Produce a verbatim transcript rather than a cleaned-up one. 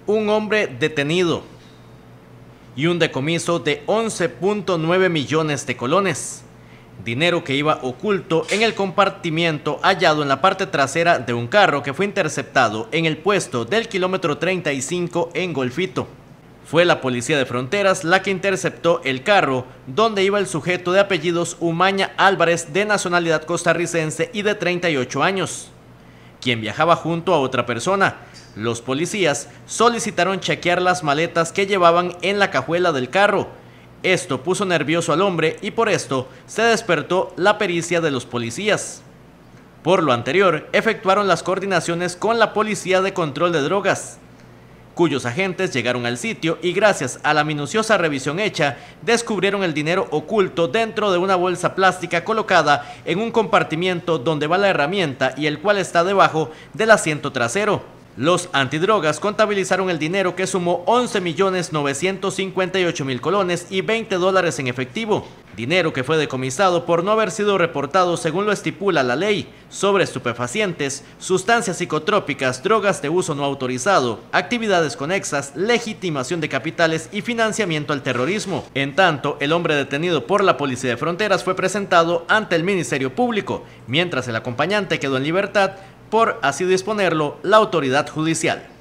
Un hombre detenido y un decomiso de once punto nueve millones de colones. Dinero que iba oculto en el compartimiento hallado en la parte trasera de un carro que fue interceptado en el puesto del kilómetro treinta y cinco en Golfito. Fue la policía de fronteras la que interceptó el carro donde iba el sujeto de apellidos Umaña Álvarez, de nacionalidad costarricense y de treinta y ocho años, quien viajaba junto a otra persona. Los policías solicitaron chequear las maletas que llevaban en la cajuela del carro. Esto puso nervioso al hombre y por esto se despertó la pericia de los policías. Por lo anterior, efectuaron las coordinaciones con la Policía de Control de Drogas, cuyos agentes llegaron al sitio y gracias a la minuciosa revisión hecha, descubrieron el dinero oculto dentro de una bolsa plástica colocada en un compartimiento donde va la herramienta y el cual está debajo del asiento trasero. Los antidrogas contabilizaron el dinero, que sumó once millones novecientos cincuenta y ocho mil colones y veinte dólares en efectivo. Dinero que fue decomisado por no haber sido reportado según lo estipula la ley sobre estupefacientes, sustancias psicotrópicas, drogas de uso no autorizado, actividades conexas, legitimación de capitales y financiamiento al terrorismo. En tanto, el hombre detenido por la Policía de Fronteras fue presentado ante el Ministerio Público, mientras el acompañante quedó en libertad por así disponerlo la autoridad judicial.